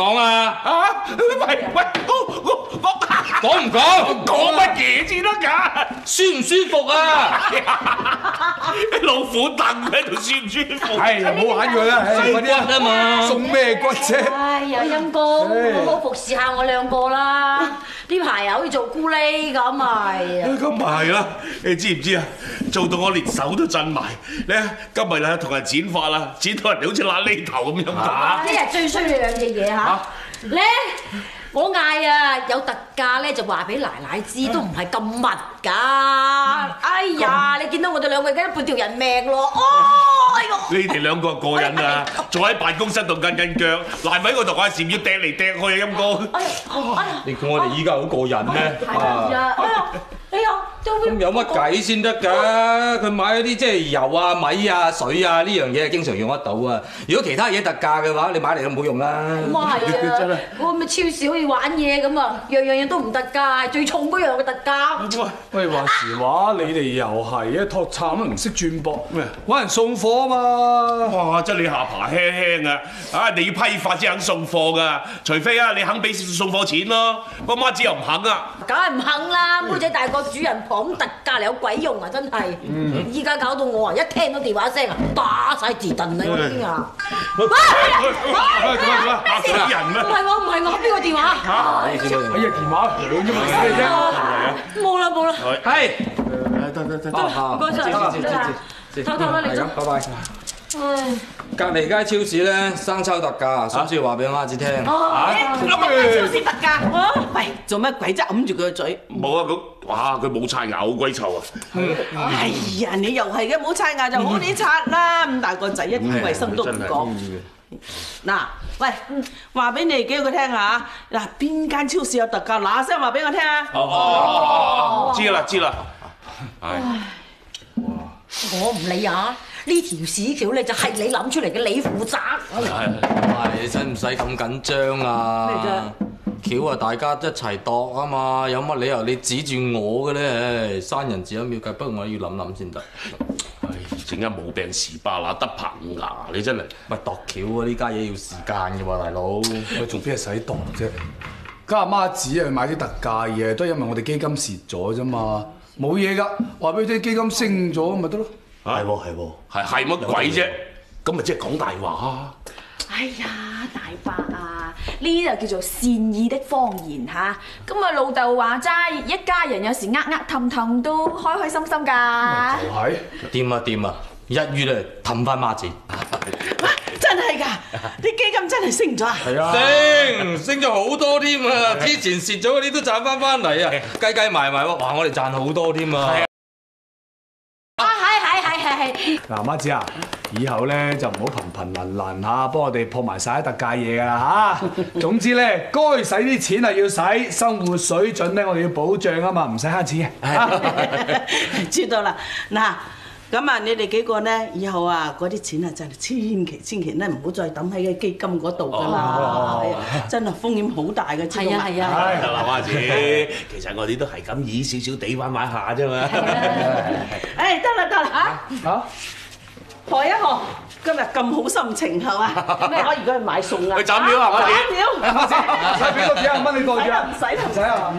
講啊？ 啊！喂，我講唔講？ 講乜嘢至得㗎？ 舒唔舒服啊？ 老虎凳喺度舒唔舒服？ 係唔好玩佢啦， 鬆骨啊嘛！ 送咩骨啫？ 哎呀，陰公，好好服侍下我兩個啦！呢排又好似做咕喱咁咪。 咁咪係啦，你知唔知啊？做到我連手都震埋。你今日啊同人剪髮啦，剪到人哋好似揦呢頭咁樣㗎。 呢日最衰兩隻嘢嚇，咧我嗌啊有特價咧就話俾奶奶知，都唔係咁密㗎。哎呀，你見到我哋兩個而家半條人命咯，哦！哎呦， 你哋兩個過癮啊！坐喺辦公室度緊腳，賴喺嗰度話禪要掟嚟掟去啊陰公。 哎呀，哎呀， 你估我哋依家好過癮咩？ 係啊，哎呀，哎呀， 咁有乜計先得㗎？佢買嗰啲即係油啊、米啊、水啊呢樣嘢係經常用得到啊！如果其他嘢特價嘅話，你買嚟都冇用啦。 咁啊係啊，我咪超市好似玩嘢咁啊，樣嘢都唔特價，最重嗰樣嘅特價。 喂，話時話，你哋又係一托慘都唔識轉駁咩？揾人送貨啊嘛！ 哇！真係你下巴輕輕啊！啊，你要批發先肯送貨㗎，除非啊你肯俾送貨錢咯。我媽子又唔肯啊。 梗係唔肯啦！妹仔大個主人講特價嚟有鬼用啊！真係，依家搞到我啊，一聽到電話聲啊，打晒字凳啊！我已經啊！ 做乜嚇死人咩？ 唔係我，邊個電話？ 哎呀，電話響啫嘛，咩啫？ 冇啦， 係。 得， 唔該晒，偷偷啦你都。 拜拜。 唉， 隔離街超市咧生抽特價，想唔想話俾媽子聽？ 超市特價，喂，做乜鬼啫？揞住佢個嘴。 冇啊！哇！佢冇刷牙，好鬼臭啊！ 哎呀，你又係嘅，冇刷牙就好啲刷啦。咁大個仔一啲衞生都唔講。嗱，喂，話俾你哋幾個聽下，嗱，邊間超市有特價，嗱聲話俾我聽啊！ 哦，知啦。 我唔理啊！呢條屎橋咧就係你諗出嚟嘅，你負責。 你使唔使咁緊張啊？ 咩啫？ 橋啊，大家一齊度啊嘛，有乜理由你指住我嘅咧？生人自有妙計，不過我要諗諗先得。 唉，陣間冇病時巴啦，得棚牙你真係。 咪度橋啊！呢家嘢要時間嘅喎，大佬。 喂，仲邊係使度啫？家媽子啊，買啲特價嘢，都係因為我哋基金蝕咗啫嘛，冇嘢㗎。話俾你聽，基金升咗咪得咯。 係係乜鬼啫？咁咪即係講大話。 哎呀，大伯啊，呢就叫做善意的謊言嚇。咁啊，老豆話齋，一家人有時氹氹都開開心心㗎。 就係。 掂啊！一於咧氹翻媽子。 哇！真係㗎，啲基金真係升咗啊！ 係啊。 升咗好多添啊！之前蝕咗嗰啲都賺翻嚟啊！計埋喎，哇！我哋賺好多添啊！ 係。 嗱，媽子啊，以後咧就唔好頻能嚇，幫我哋撲埋晒啲特價嘢㗎啦嚇。總之咧，該使啲錢係要使，生活水準咧我哋要保障啊嘛，唔使慳錢嘅。 知道啦，嗱。咁啊，你哋幾個咧，以後啊，嗰啲錢啊，真係千祈咧，唔好再抌喺個基金嗰度㗎啦，真係風險好大嘅。 係啊。 得啦，媽子，其實我哋都係咁以少少地玩下啫嘛。 誒，得啦嚇，何一何，今日咁好心情係嘛？咩可以而家去買餸啊？ 去斬料啊，媽子。 斬料， 媽子，使俾個幾廿蚊你袋住啊？ 唔使啊？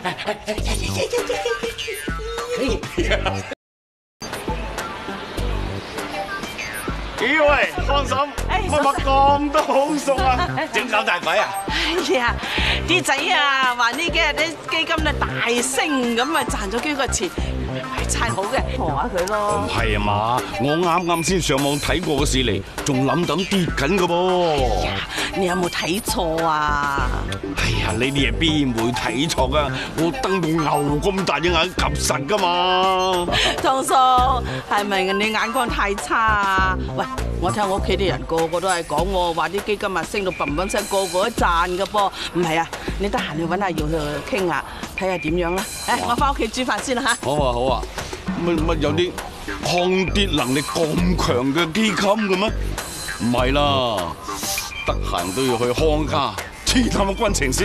咦喂，芳嬸，乜咁多好餸啊？整搞大鬼啊！ 哎呀，啲仔啊，話呢幾日啲基金咧大升，咁啊賺咗幾個錢，係差好嘅，賀下佢咯。 唔係啊嘛，我啱先上網睇過個市嚟，仲諗跌緊㗎噃。 你有冇睇錯啊？ 哎呀，呢啲嘢邊會睇錯啊？我瞪到牛咁大隻眼及實㗎嘛。 湯叔，係咪你眼光太差啊？喂，我睇我屋企啲人個個都係講喎，話啲基金啊升到嘭嘭聲，個個都賺㗎噃。唔係啊，你得閒你揾阿耀去傾下，睇下點樣啦。誒，我翻屋企煮飯先啦嚇。 好啊，乜有啲抗跌能力咁強嘅基金嘅咩？唔係啦，得閒都要去康家黐探個軍情先得。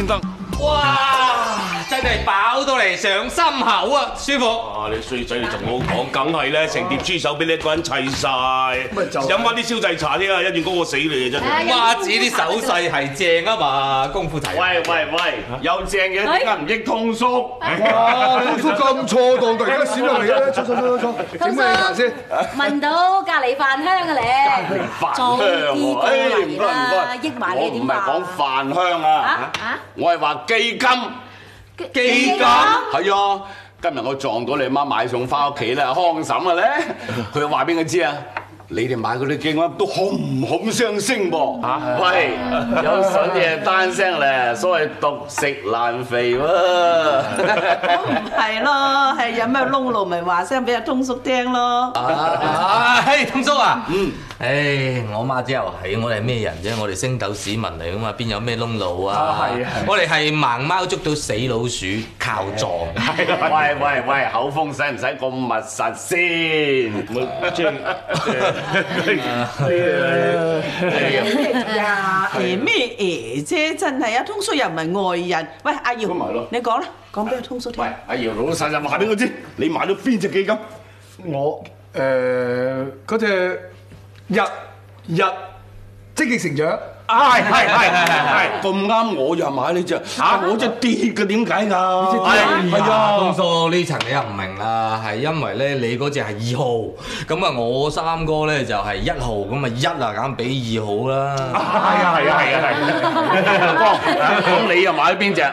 哇！真係飽到嚟上心口啊，舒服。 啊！你衰仔，你同我講，梗係咧，成碟豬手俾你一個人砌晒。飲翻啲燒製茶添啊，一轉高過死你啊真係。 孖子啲手勢係正啊嘛，功夫齊。 喂，有正嘅點解唔益通叔？ 哇！通叔咁錯當，突然間閃入嚟咧，坐，整咩茶先？ 聞到隔離飯香嘅咧，早啲過嚟啦，益埋你點辦？ 我唔係講飯香啊，我係話基金。 基金係啊！今日我撞到你媽買餸翻屋企啦，康嬸啊咧，佢話俾我知啊，你哋買嗰啲基金都哄聲聲噃嚇。喂，有筍嘢單聲咧，所謂獨食難肥喎。 唔係咯，係有咩窿路咪話聲俾阿通叔聽咯。 通叔啊，我媽姐又係，我哋係咩人啫？我哋星斗市民嚟噶嘛，邊有咩窿路啊？我哋係盲貓捉到死老鼠，靠撞。 喂，口風使唔使咁密實先？ 咩啫？真係啊，通叔又唔係外人。喂，阿耀，你講啦，講俾阿通叔聽。 喂，阿耀老老實實話俾我知，你買咗邊隻基金？ 我嗰隻日積極成長。 係咁啱，我又買呢隻嚇，我隻跌嘅點解㗎？ 係啊，通叔呢層你又唔明啦，係因為咧你嗰隻係2號，咁啊我三哥咧就係1號，咁啊1啊梗俾2號啦。 係。咁你又買咗邊隻？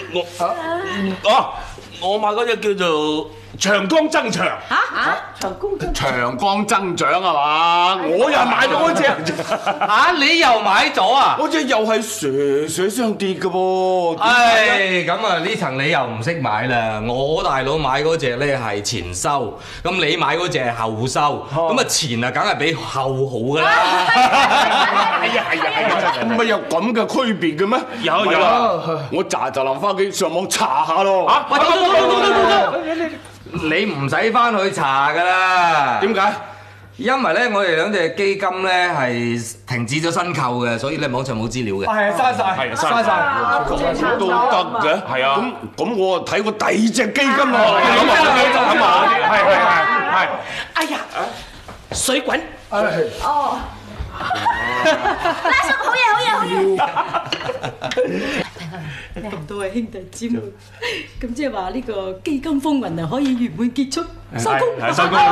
我買嗰隻叫做長江增長。 長江增長係嘛？我又買咗嗰隻。 你又買咗啊？ 嗰隻又係蛇相跌嘅噃。 咁啊呢層你又唔識買啦。我大佬買嗰隻咧係前收，咁你買嗰隻係後收，咁啊前啊梗係比後好㗎啦。 係，唔係有咁嘅區別嘅咩？ 有， 我就臨翻屋企上網查下咯。 你唔使翻去查㗎啦。 點解？ 因為咧，我哋兩隻基金咧係停止咗申購嘅，所以咧網上冇資料嘅。 係刪晒，刪晒。 咁都得嘅。 係啊。 咁我睇過第二隻基金喎。 係。 哎呀，水滾。 哦。拉叔，好嘢。 咁多位兄弟姊妹，咁即係話呢個基金風雲啊可以圓滿結束，收工。 收工。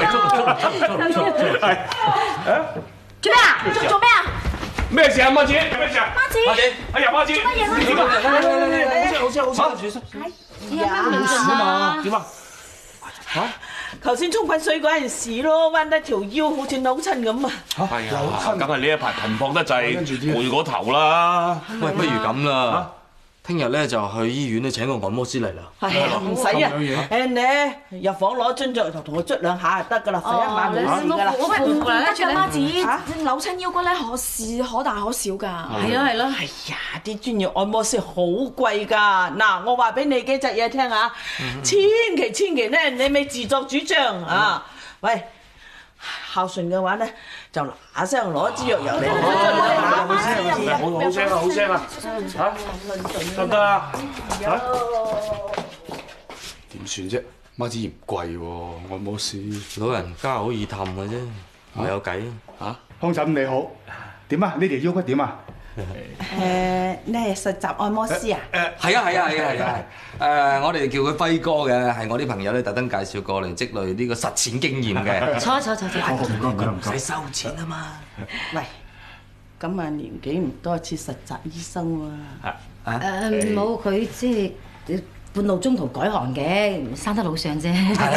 做咩啊？做咩啊？ 咩事啊，媽子？咩事啊？ 媽子。 哎呀，媽子。 做乜嘢？ 好聲。 點啊？ 頭先沖滾水嗰陣時咯，彎得條腰好似扭親咁啊！ 係啊，梗係呢一排頻撲得滯，攰過頭啦。 喂，不如咁啦，聽日咧就去醫院咧請個按摩師嚟啦。 係啊，唔使啊，你入房攞樽著頭同我捽兩下就得㗎啦，瞓一晚冇事㗎啦。 我唔得㗎，媽子扭親腰骨咧，可是可大可小㗎。 係咯。 哎呀，啲專業按摩師好貴㗎。嗱，我話俾你幾隻嘢聽啊，千祈咧，你咪自作主張啊！喂，孝順嘅話咧，就嗱聲攞支藥油嚟。 好聲啊！得唔得啊？ 點算啫？孖子嫌貴喎，按摩師。 老人家好易氹嘅啫，冇有計啊！ 康嬸你好，點啊？呢條腰骨點啊？ 你係實習按摩師啊？ 係啊！我哋叫佢輝哥嘅，係我啲朋友咧特登介紹過嚟積累呢個實踐經驗嘅。 坐。 唔使收錢啊嘛。 喂，咁啊年紀唔多似實習醫生喎。 冇佢即係半路中途改行嘅，生得老上啫。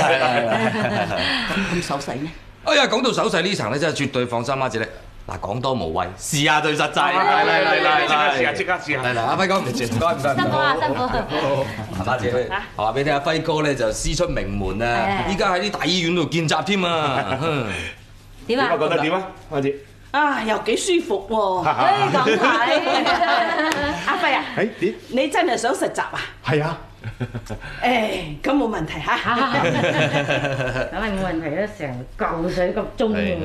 咁手勢呢？ 哎呀，講到手勢呢層咧，真係絕對放心媽子咧。嗱，講多無謂，試下最實際。嚟， 即刻試下。 嚟，阿輝哥唔該。 辛苦。 媽子，我話俾你聽，阿輝哥咧就師出名門啊！依家喺啲大醫院度見習添啊！ 點啊？ 覺得點啊，媽子？ 又幾舒服喎！ 咁睇。 阿輝啊， 點？ 你真係想實習啊？ 係啊。 咁冇問題嚇。 梗係冇問題啦，成嚿水咁鐘喎。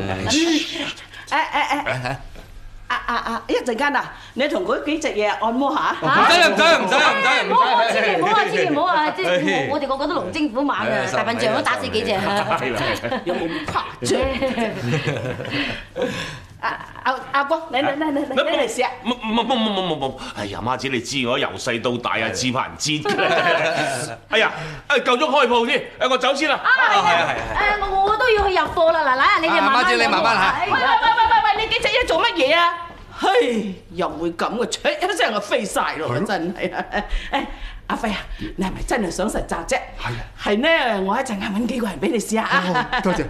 一陣間啊，你同嗰幾隻嘢按摩下。 唔使， 千祈唔好啊！即係我哋個個都龍精虎猛啊，大笨象都打死幾隻。 有冇咁誇張？阿哥，你嚟試下。 冇！哎呀，媽子你知我由細到大啊，自拍人知嘅。哎呀，夠鐘開鋪先，我走先啦。 係。我都要去入貨啦，奶奶啊，你哋慢慢。 媽子你慢慢嚇。 喂，你幾隻嘢做乜嘢啊？嘿，又會咁嘅，唰一聲就飛晒咯，真係啊！誒，阿輝啊，你係咪真係想實習啫？係啊。係呢，我一陣間揾幾個人俾你試下啊！ 多謝。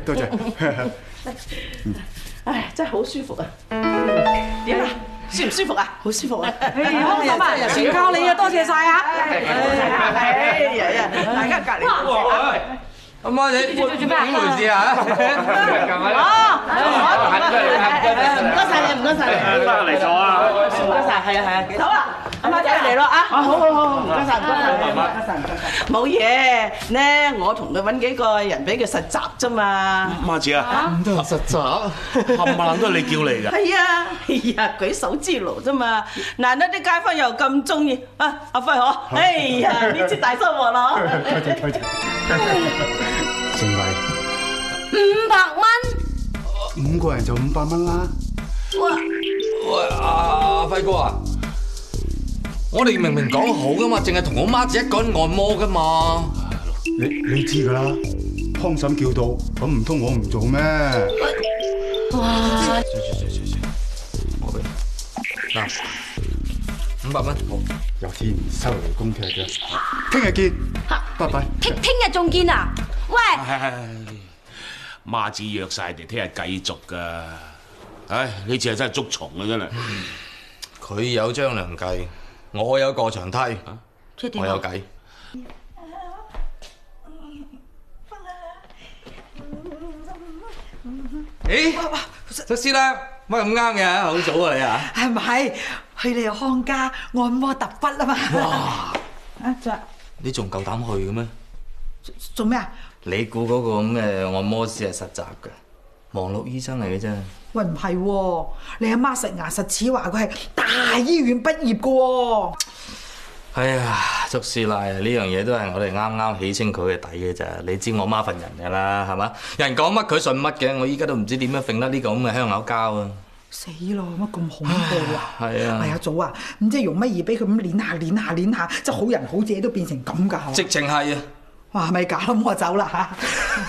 唉，真係好舒服啊！點啊？舒唔舒服啊？好舒服啊！ 開心啊！全靠你啊！多謝晒啊！ 哎呀，大家隔離。 阿媽你做咩啊？點回事啊？ 唔該晒你，唔該晒你。 嚟咗啊！ 唔該晒，係啊，好啊，阿媽仔嚟咯啊！好，唔該晒。冇嘢，呢我同佢揾幾個人俾佢實習啫嘛。 媽子啊， 咁都係實習， 冚唪唥都係你叫嚟㗎。 係啊，舉手之勞啫嘛。難得啲街坊又咁中意啊，阿輝嗬，哎呀，呢次大收穫啦！ 多謝。成為 500蚊 ，5個人就500蚊啦。 喂，阿輝哥啊，我哋明明講好噶嘛，淨係同我媽子一個人按摩噶嘛。 你知噶啦，康嬸叫到，咁唔通我唔做咩？ 哇！ 我俾嗱500蚊，好， 有天收嚟公劇嘅，聽日見，拜拜。 聽日仲見啊？喂！ 媽子約晒哋聽日繼續㗎。唉，呢次係真係捉蟲啊！真係。 佢有張良計，我有過牆梯，我有計。咦？出師啦，乜咁啱嘅？好早啊你啊！ 係咪？去你康家按摩揼骨啊嘛！ 哇！你仲夠膽去嘅咩？ 做咩啊？ 你估嗰個咁嘅按摩師係實習嘅，網絡醫生嚟嘅啫。 喂，唔係喎，你阿媽實牙實齒話佢係大醫院畢業嘅喎。 哎呀，祝師奶啊！呢樣嘢都係我哋啱啱起清佢嘅底嘅咋。你知我媽份人㗎啦，係嘛？人講乜佢信乜嘅，我依家都唔知點樣揈得呢個咁嘅香口膠啊！ 死咯！乜咁恐怖啊？ 係啊！ 係啊，祖啊，咁即係用乜嘢俾佢咁攣下，即係好人好姐都變成咁㗎？ 直情係啊！ 哇，係咪搞咁我走啦嚇！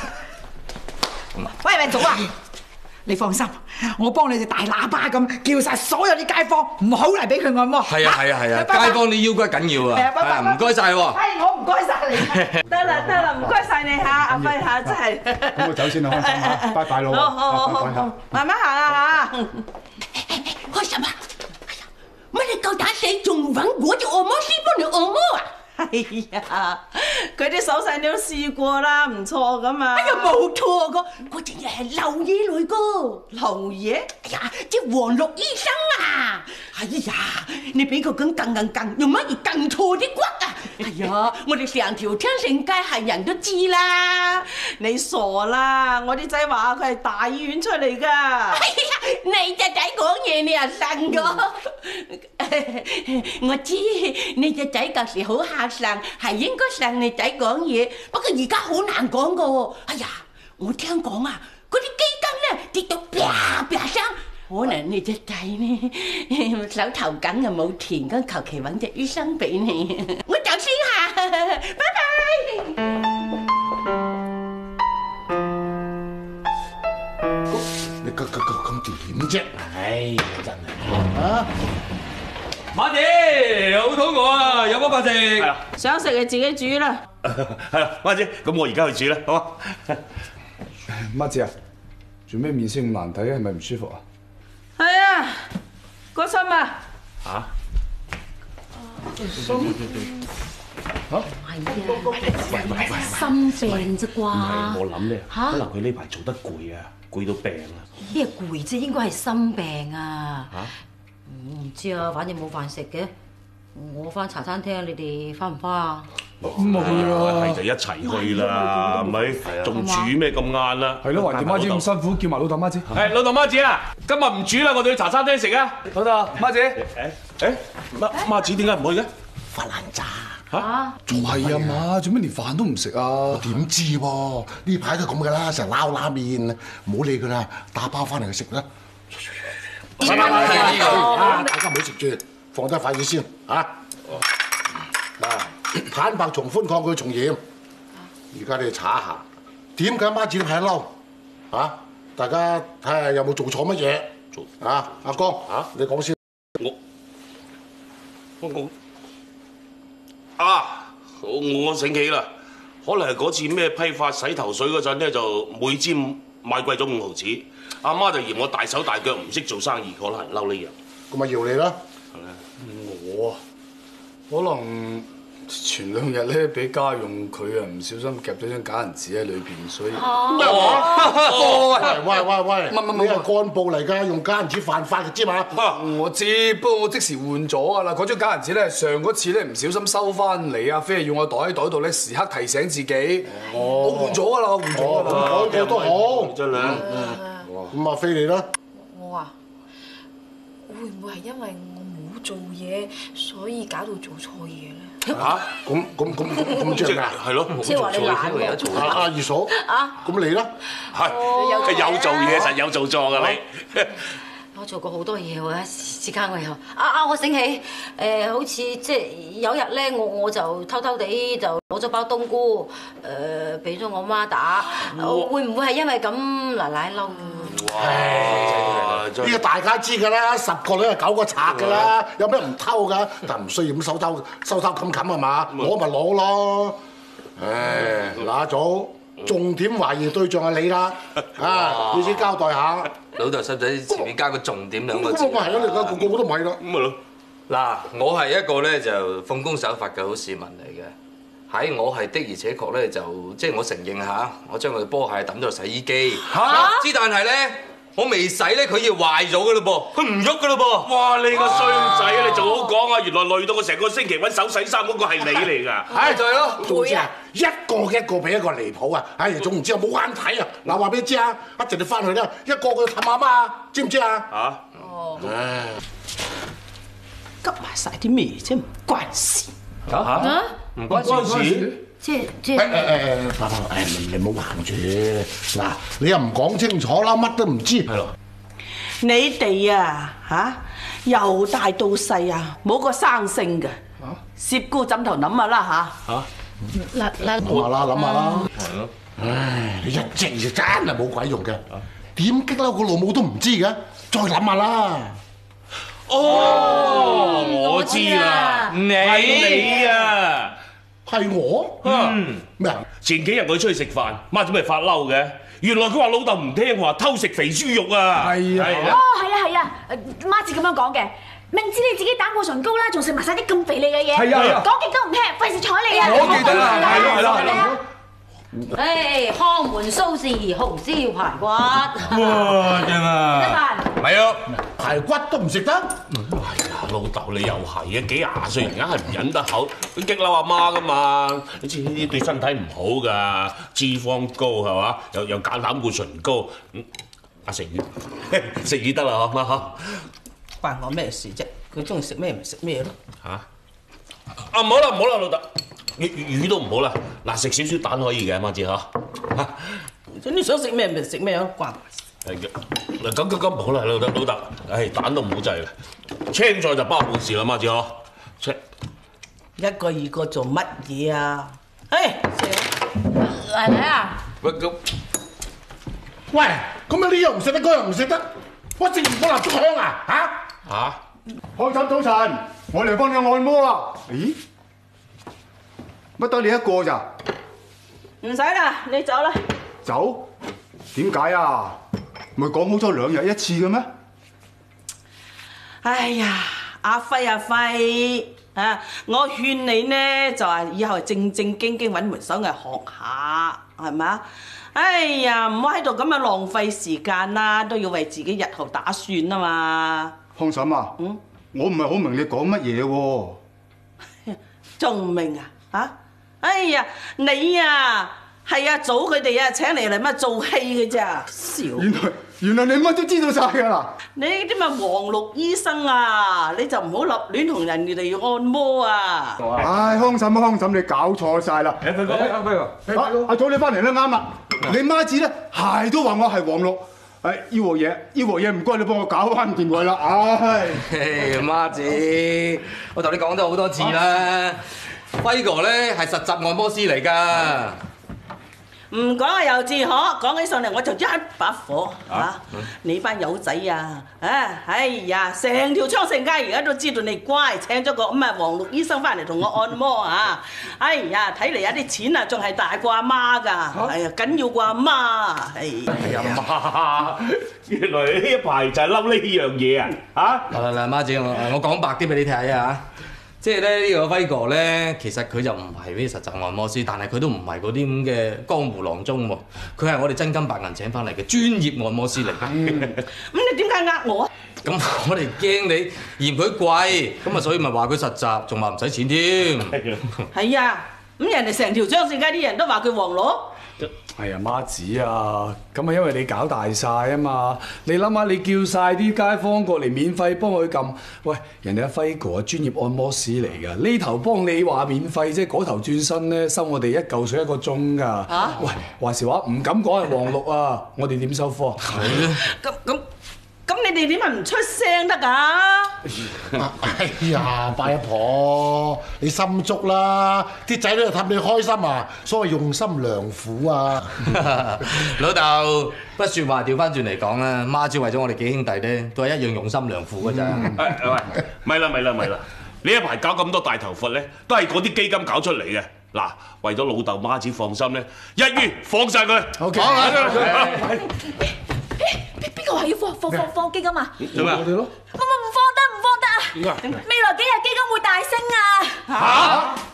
喂，祖啊！你放心，我幫你哋大喇叭咁叫晒所有啲街坊唔好嚟俾佢按摩。 係啊，街坊啲腰骨緊要啊！唔該晒喎。 係我唔該晒你。 得啦，唔該晒你嚇，阿輝嚇，真係。 咁我走先啦，開心嚇，拜拜咯。 好，慢慢行啊嚇。 開心啊！哎呀，乜你夠膽死仲揾我做按摩師幫你按摩啊？ 係呀，佢啲手勢你都試過啦，唔錯噶嘛。 哎呀，冇錯個，嗰隻嘢係流嘢嚟個。 流嘢？ 哎呀，即係黃綠醫生啊！哎呀，你俾佢咁更，用乜嘢更錯啲骨啊？哎呀，我哋成條昌盛街係人都知啦。 你傻啦！我啲仔話佢係大醫院出嚟噶。 哎呀，你隻仔講嘢你又信個？我知你隻仔舊時好孝順，係應該信你仔講嘢。不過而家好難講噶喎。哎呀，我聽講啊，嗰啲基金咧跌到啪啪聲，可能你隻仔呢手頭緊又冇田，咁求其揾隻醫生俾你。我走先嚇，拜拜。 你咁點啫？唉，真係啊！ 媽姐，好肚餓啊，有乜飯食？ 想食就自己煮啦。 係啦，媽姐，咁我而家去煮啦，好嗎？ 媽姐啊，做咩面色咁難睇啊？係咪唔舒服啊？ 係啊，個心啊！ 嚇？ 心病啫啩？ 我諗咧，可能佢呢排做得攰啊，攰到病啊。 咩攰啫？應該係心病啊！我唔知啊，反正冇飯食嘅。我翻茶餐廳，你哋翻唔翻啊？ 冇啊， 係就一齊去啦，係咪？仲煮咩咁晏啊？ 係咯，橫掂媽姐咁辛苦，叫埋老豆媽姐。 係老豆媽姐啊，今日唔煮啦，我哋去茶餐廳食啊！ 老豆媽姐， 媽子點解唔去嘅？ 發爛渣， 嚇？ 就係啊嘛，做咩連飯都唔食啊？ 點知喎？呢排都咁㗎啦，成日撈拉麵，唔好理佢啦，打包翻嚟食啦。大家唔好食住，放低筷子先嚇。嗱，坦白從寬，抗拒從嚴。而家你哋查下，點解媽子呢排嬲？嚇，大家睇下有冇做錯乜嘢？阿江你講先。 我醒起啦，可能係嗰次咩批發洗頭水嗰陣咧，就每支賣貴咗5毫子。阿媽就嫌我大手大腳唔識做生意，可能係嬲呢樣。 咁咪搖你啦。 我可能前2日咧俾家用佢啊，唔小心夾咗張假銀紙喺裏邊，所以咩話？喂，你係幹部嚟㗎，用假銀紙犯法嘅知嘛？ 我知，不過我即時換咗㗎啦。嗰張假銀紙咧，上嗰次咧唔小心收翻嚟啊，非係要我袋喺袋度咧，時刻提醒自己。我換咗㗎啦，換咗㗎啦。 改過都好。 真係。 咁阿飛你啦。 我啊，會唔會係因為我冇做嘢，所以搞到做錯嘢咧？ 嚇？咁即係係咯， 即係話你懶喎。 阿二嫂咁你啦？ 係有做嘢，實有做錯㗎你。 我做過好多嘢喎，一時之間我又我醒起好似即係有日咧，我就偷偷地就攞咗包冬菇俾咗我媽打，會唔會係因為咁奶奶嬲？ 呢個大家知㗎啦，10個女係9個賊㗎啦，有咩唔偷㗎？但唔需要咁收冚係嘛？攞咪攞咯。唉，嗱阿祖，重點懷疑對象係你啦，你先交代下。 老豆使唔使前面加個重點2個字？ 咁咪係咯，你個個都唔係啦。 咁咪咯。 嗱，我係一個咧就奉公守法嘅好市民嚟嘅。喺我係的而且確咧就即係我承認下，我將佢波鞋抌咗洗衣機。之但係咧，我未洗咧，佢要壞咗㗎咯噃，佢唔喐㗎咯噃。 哇！你個衰仔，你仲好講啊！原來累到我成個星期揾手洗衫嗰個係你嚟㗎。 就係咯， 總之啊，一個比一個離譜啊！總唔知有冇眼睇啊！嗱，話俾你知啊，一陣你翻去啦，一個氹阿媽，知唔知啊？唉， 急埋晒啲咩啫？唔關事。 唔關事。 即係你唔好行住。嗱，你又唔講清楚啦，乜都唔知。係咯。 你哋由大到細啊，冇個生性嘅。攝姑枕頭諗下啦諗下啦。係咯。唉，你一直就真係冇鬼用嘅。點激嬲個老母都唔知嘅，再諗下啦。 我知啦，你啊。 係我？咩啊？ 前幾日我出去食飯，媽做咩發嬲嘅？原來佢話老豆唔聽話，偷食肥豬肉啊！ 係啊！ 係啊！媽子咁樣講嘅，明知你自己膽固醇高啦，仲食埋晒啲咁肥膩嘅嘢，講極都唔聽，費事睬你啊！ 我記得啦，係啦。 康門蘇氏紅燒排骨。 哇！正啊！ 食飯。 咪咯， 排骨都唔食得。 老豆你又係嘅，幾廿歲而家係唔忍得口，佢激嬲阿媽噶嘛？你知呢啲對身體唔好噶，脂肪高係嘛？又膽固醇高。食魚得啦，媽嚇。 關我咩事啫？佢中意食咩咪食咩咯。 唔好啦，老豆，魚都唔好啦。嗱，食少少蛋可以嘅，媽子嚇。 你想食咩咪食咩咯，關。 係嘅，嗱咁唔好啦，老豆，蛋都唔好制啦。青菜就包冇事啦，媽子嗬。 一個二個做乜嘢啊？ 奶奶啊！ 喂，咁你呢樣唔食得，嗰樣唔食得，我食唔過蠟燭香啊？ 開心早晨，我嚟幫你按摩啦。咦？乜得你一個咋？ 唔使啦，你走啦。 走？點解啊？唔係講好咗2日1次嘅咩？ 哎呀，阿輝我勸你呢就係以後正經揾門手藝學下，係咪啊？哎呀，唔好喺度咁樣浪費時間啦，都要為自己日後打算啊嘛。 康嬸啊，我唔係好明你講乜嘢喎？ 仲唔明啊？哎呀，你啊係阿祖佢哋請嚟乜做戲嘅咋？笑！ 原來你乜都知道晒㗎啦！ 你啲咪黃綠醫生啊，你就唔好立亂同人哋按摩啊！ 唉，康嬸，你搞錯晒啦！輝哥，阿祖你翻嚟啦，啱啦！你媽子咧係都話我係黃綠。醫和嘢唔該你幫我搞翻掂佢啦！唉， 媽子，我同你講咗好多次啦，輝哥咧係實習按摩師嚟㗎。 唔講啊又自可，講起上嚟我就一把火嚇！你班友仔啊，哎呀，成條昌盛街而家都知道你乖，請咗個咁啊黃綠醫生翻嚟同我按摩啊！哎呀，睇嚟有啲錢啊，仲係大過阿媽㗎，係啊，緊要過阿媽。 哎呀媽，原來呢一排就係嬲呢樣嘢啊！嚇！ 嗱，媽子，我講白啲俾你睇下。即係咧呢個輝哥咧，其實佢就唔係啲實習按摩師，但係佢都唔係嗰啲咁嘅江湖郎中喎，佢係我哋真金白銀請翻嚟嘅專業按摩師嚟。 咁你點解呃我啊？ 咁我哋驚你嫌佢貴，咁啊所以咪話佢實習，仲話唔使錢添。 係啊，咁人哋成條昌盛街啲人都話佢黃綠。 哎呀，媽子啊，咁啊因為你搞大晒啊嘛！你諗下，你叫晒啲街坊過嚟免費幫佢撳，喂，人哋阿輝哥係專業按摩師嚟㗎，呢頭幫你話免費啫，嗰頭轉身咧收我哋1嚿水1個鐘㗎。喂，話時話唔敢講係黃綠啊，我哋點收科？ 咁你哋點解唔出聲得㗎？ 哎呀，八一婆，你心足啦，啲仔女又氹你開心啊，所謂用心良苦啊！ 老豆，不説話調翻轉嚟講啦，媽子為咗我哋幾兄弟咧，都係一樣用心良苦㗎咋。 喂，咪啦！呢一排搞咁多大頭佛咧，都係嗰啲基金搞出嚟嘅。嗱，為咗老豆媽子放心咧，一於放晒佢。 OK。 邊個話要放基金啊？ 做咩？ 我哋咯。 唔放得啊！未來幾日基金會大升啊！